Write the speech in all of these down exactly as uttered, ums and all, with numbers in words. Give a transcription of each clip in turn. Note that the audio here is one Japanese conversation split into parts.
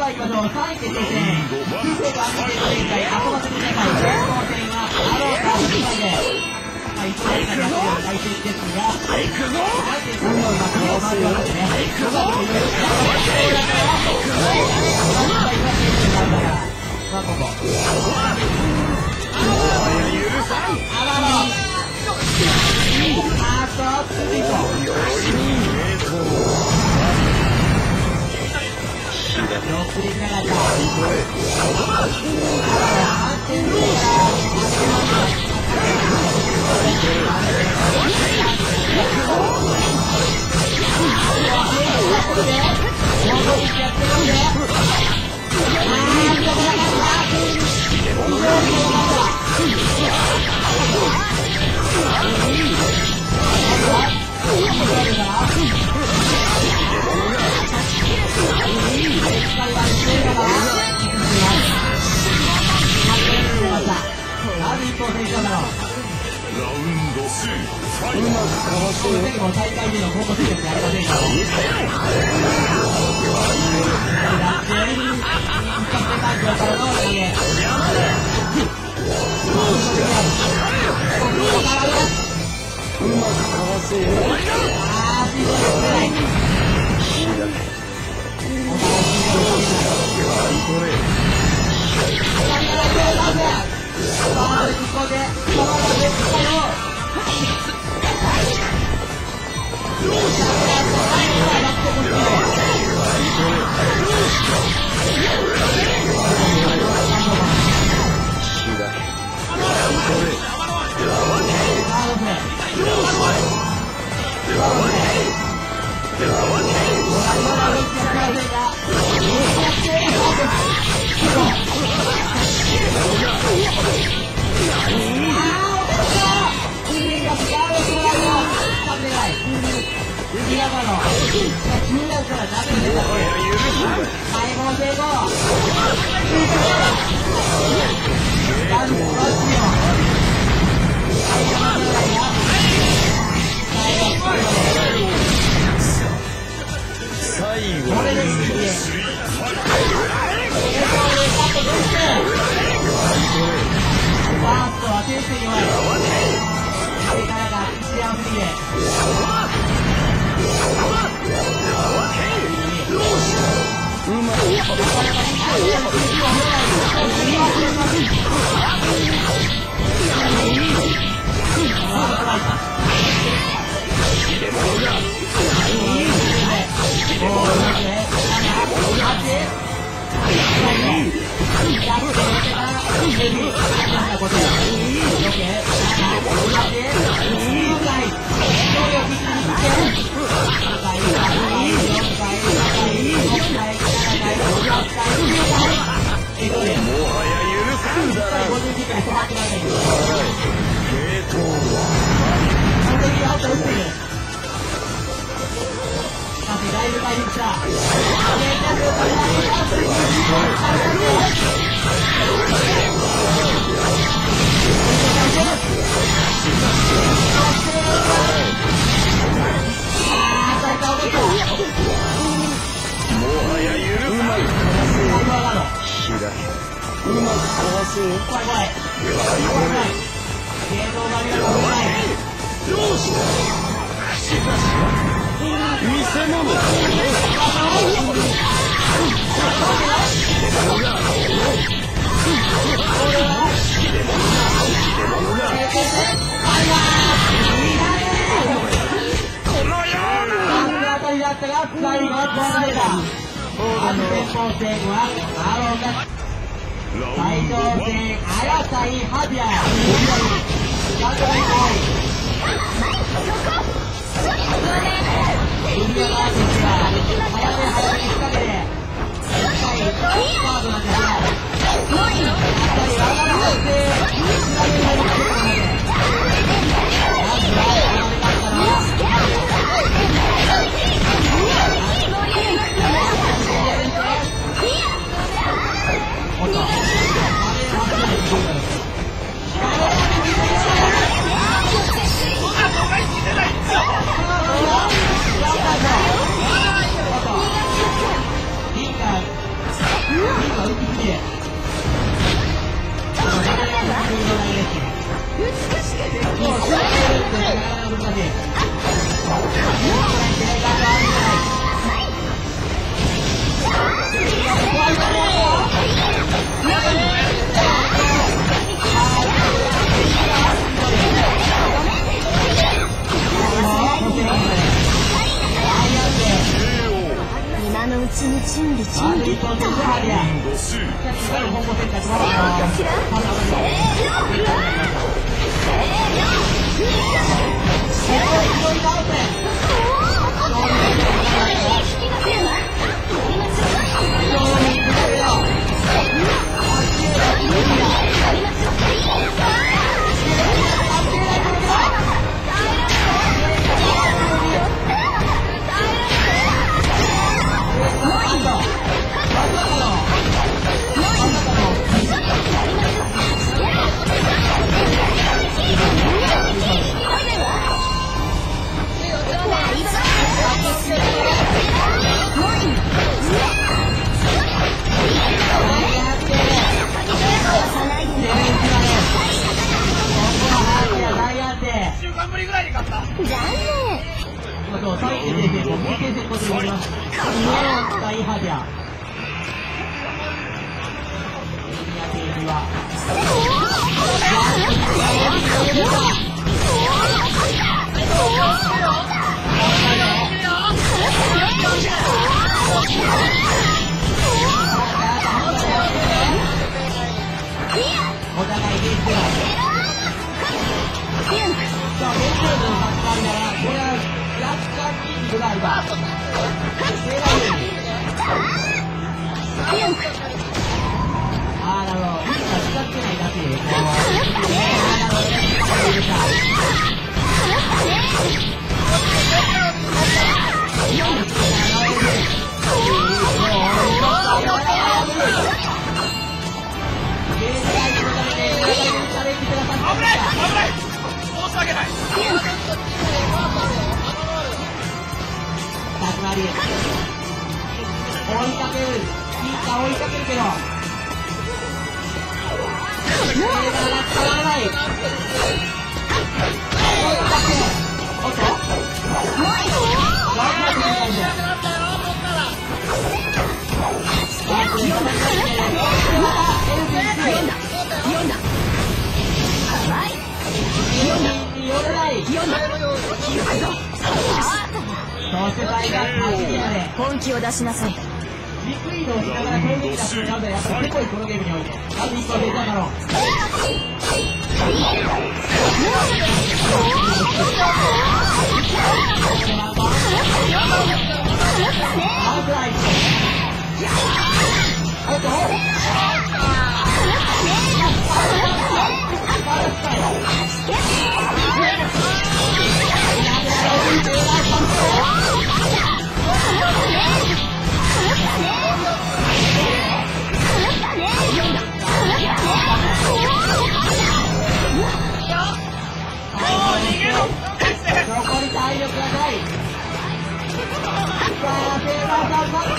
は行きましょう。さんい決定戦。空生とアンケート大会、アコバス大会、前後戦はアローかにかいで。まあ、いちねんかんやってる対戦ですが、マジでさんの今、このマジはですね、ごがつにいろいろやってる。さあ、ここ。あらら。あーっと、ついていこう。よくできなかった。反転で大会での高校生活やりませんか。うまくかわせよ。ああ、ついてない。 今のうちに準備準備っと。本気を出しなさい。 軸移動しながら攻撃出すのがやっぱりせこいこのゲームにおいて。あといっこ出ただろう。アウトライト。アウト。残り体力がない。さあ、テーマさん待って。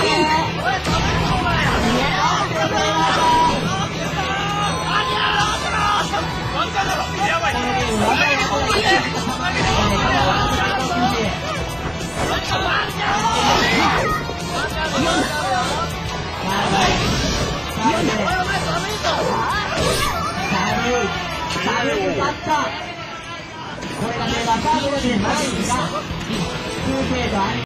これがテーマさんでないんだ。